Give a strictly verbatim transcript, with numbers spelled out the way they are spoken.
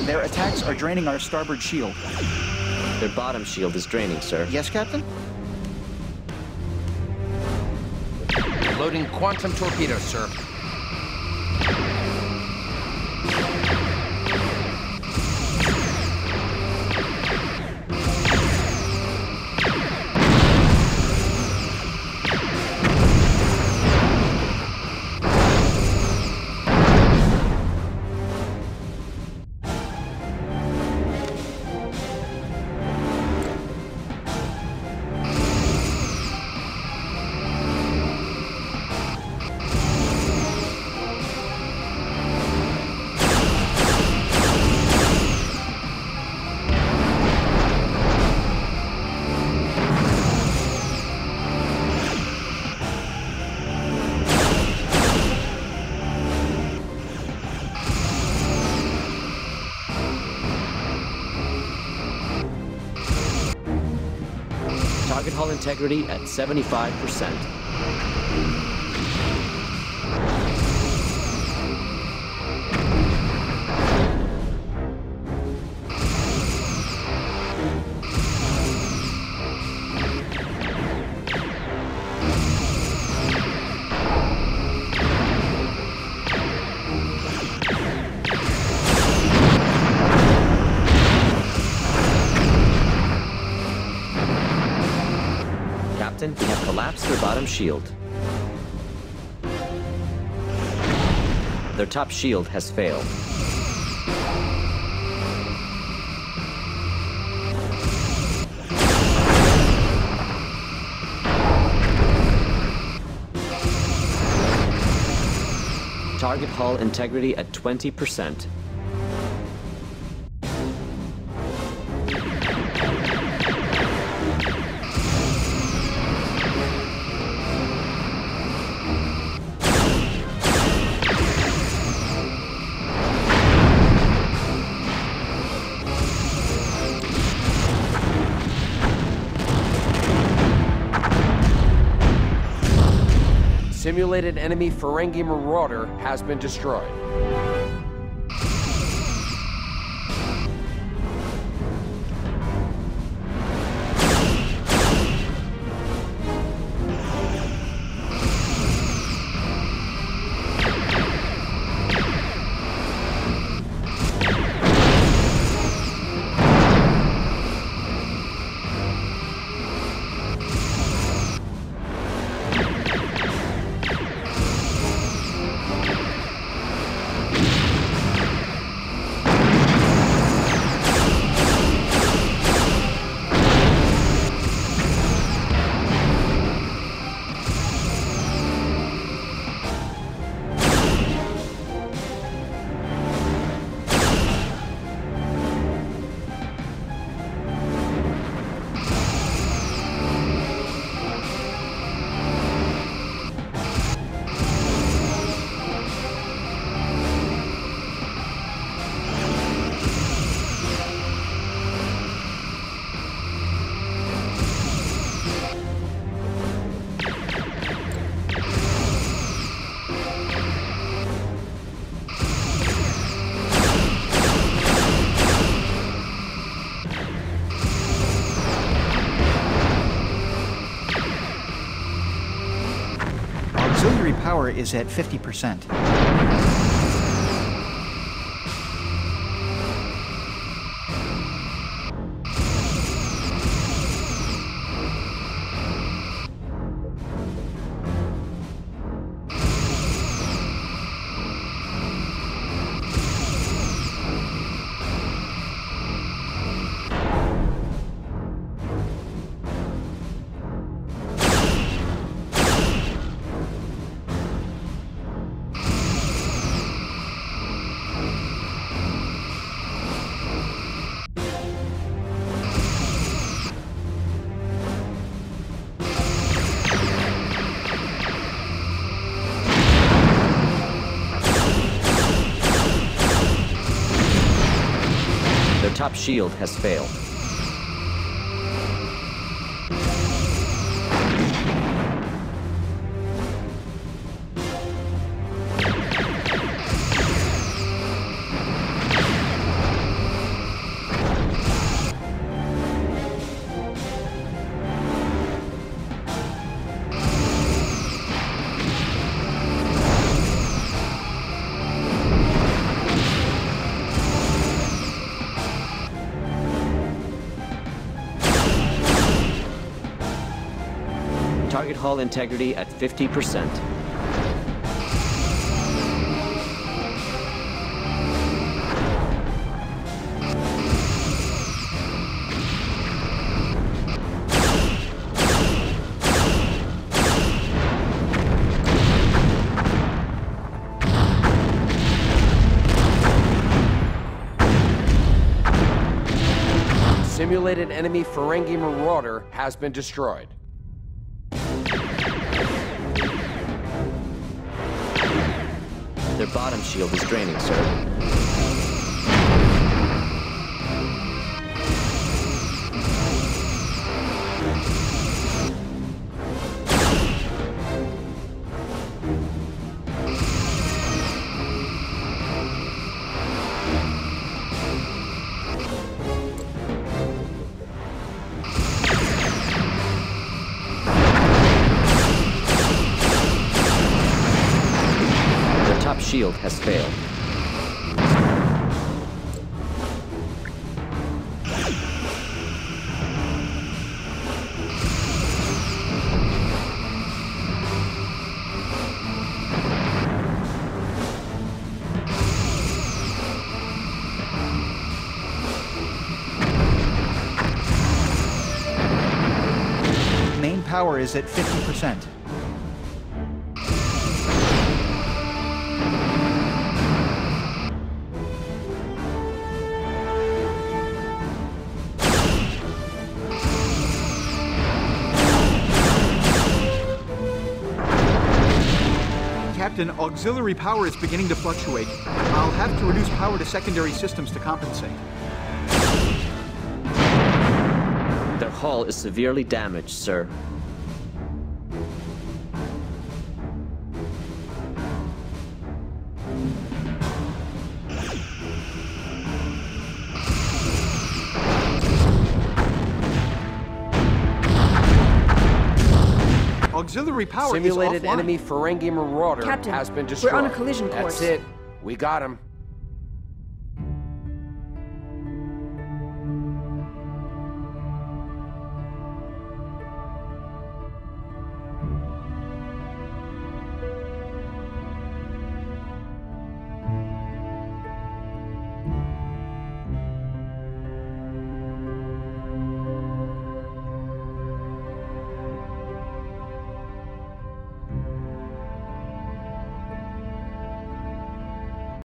Their attacks are draining our starboard shield. Their bottom shield is draining, sir. Yes, Captain? Loading quantum torpedoes, sir. Target hull integrity at seventy-five percent. Captain, we have collapsed their bottom shield. Their top shield has failed. Target hull integrity at twenty percent. Simulated enemy Ferengi marauder has been destroyed. Auxiliary power is at fifty percent. Their top shield has failed. Target hull integrity at fifty percent. Simulated enemy Ferengi marauder has been destroyed. Their bottom shield is draining, sir. Top shield has failed. Main power is at fifty percent. Captain, auxiliary power is beginning to fluctuate. I'll have to reduce power to secondary systems to compensate. Their hull is severely damaged, sir. Auxiliary power Simulated is offline. enemy Ferengi marauder Captain, has been destroyed. we're on a collision course. That's it. We got him.